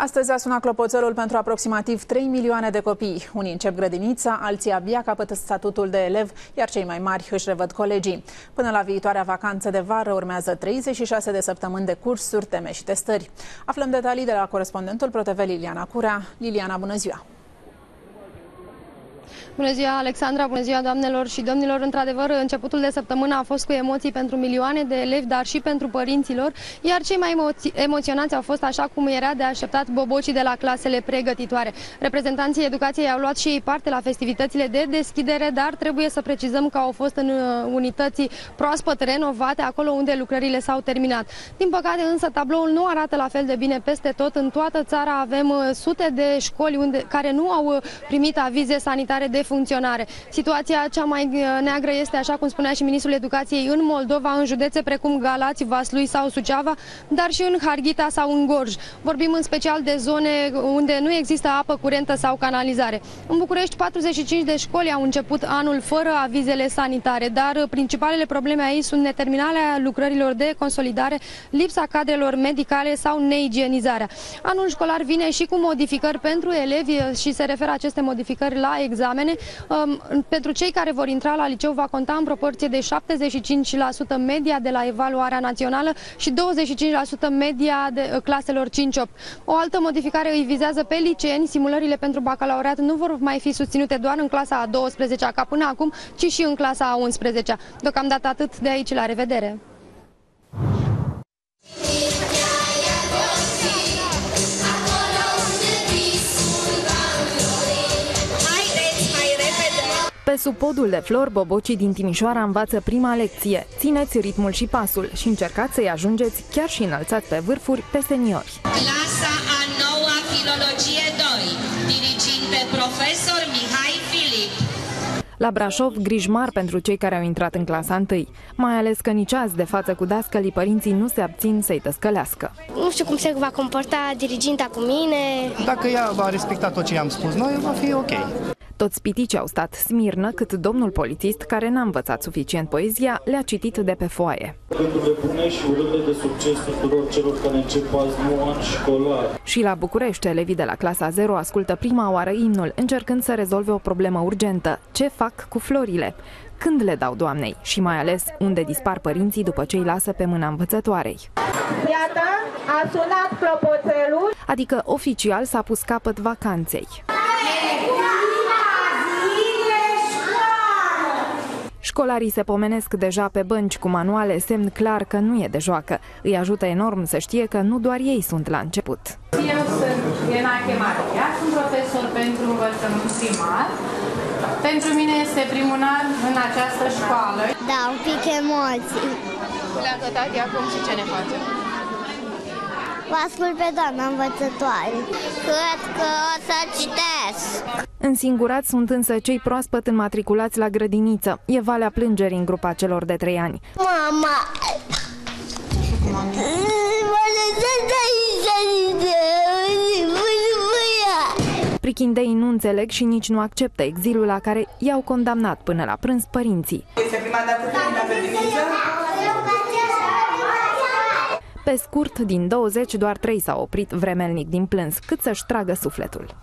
Astăzi a sunat clopoțelul pentru aproximativ 3 milioane de copii. Unii încep grădinița, alții abia capătă statutul de elev, iar cei mai mari își revăd colegii. Până la viitoarea vacanță de vară urmează 36 de săptămâni de cursuri, teme și testări. Aflăm detalii de la corespondentul ProTV Liliana Curea. Liliana, bună ziua! Bună ziua, Alexandra! Bună ziua, doamnelor și domnilor! Într-adevăr, începutul de săptămână a fost cu emoții pentru milioane de elevi, dar și pentru părinților, iar cei mai emoționați au fost, așa cum era de așteptat, bobocii de la clasele pregătitoare. Reprezentanții educației au luat și ei parte la festivitățile de deschidere, dar trebuie să precizăm că au fost în unități proaspăt renovate, acolo unde lucrările s-au terminat. Din păcate, însă, tabloul nu arată la fel de bine peste tot. În toată țara avem sute de școli care nu au primit avize sanitare de funcționare. Situația cea mai neagră este, așa cum spunea și ministrul educației, în Moldova, în județe precum Galați, Vaslui sau Suceava, dar și în Harghita sau în Gorj. Vorbim în special de zone unde nu există apă curentă sau canalizare. În București, 45 de școli au început anul fără avizele sanitare, dar principalele probleme aici sunt neterminarea lucrărilor de consolidare, lipsa cadrelor medicale sau neigienizarea. Anul școlar vine și cu modificări pentru elevi și se referă aceste modificări la examene. Pentru cei care vor intra la liceu va conta în proporție de 75% media de la evaluarea națională și 25% media de claselor 5-8. O altă modificare îi vizează pe liceeni. Simulările pentru bacalaureat nu vor mai fi susținute doar în clasa a 12-a ca până acum, ci și în clasa a 11-a. Deocamdată atât, de aici, la revedere! Pe sub podul de flori, bobocii din Timișoara învață prima lecție. Țineți ritmul și pasul și încercați să-i ajungeți chiar și înălțați pe vârfuri pe seniori. Clasa a 9-a Filologie 2, diriginte profesor Mihai Filip. La Brașov, griji mari pentru cei care au intrat în clasa 1, mai ales că nici azi, de față cu dascălii, părinții nu se abțin să-i tăscălească. Nu știu cum se va comporta diriginta cu mine. Dacă ea va respecta tot ce i-am spus noi, va fi ok. Toți piticii au stat smirnă, cât domnul polițist, care n-a învățat suficient poezia, le-a citit de pe foaie. Pentru nebune și urările de succes tuturor celor care încep azi nou an școlar. Și la București, elevii de la clasa 0 ascultă prima oară imnul, încercând să rezolve o problemă urgentă. Ce fac cu florile? Când le dau doamnei? Și mai ales, unde dispar părinții după ce îi lasă pe mâna învățătoarei? Iată, a sunat clopoțelul. Adică, oficial, s-a pus capăt vacanței. Școlarii se pomenesc deja pe bănci cu manuale, semn clar că nu e de joacă. Îi ajută enorm să știe că nu doar ei sunt la început. Eu sunt Elena Chemaria, sunt profesor pentru învățământ primar. Pentru mine este primul an în această școală. Da, un pic emoții. Pleacă tati acum și ce ne face? Vă ascult pe doamna învățătoare. Cred că o să citesc. Însingurați sunt însă cei proaspăt înmatriculați la grădiniță. E valea plângerii în grupa celor de 3 ani. Mama! Prichindeii nu înțeleg și nici nu acceptă exilul la care i-au condamnat până la prânz părinții. Este prima dată când la grădiniță? Pe scurt, din 20, doar 3 s-au oprit vremelnic din plâns, cât să-și tragă sufletul.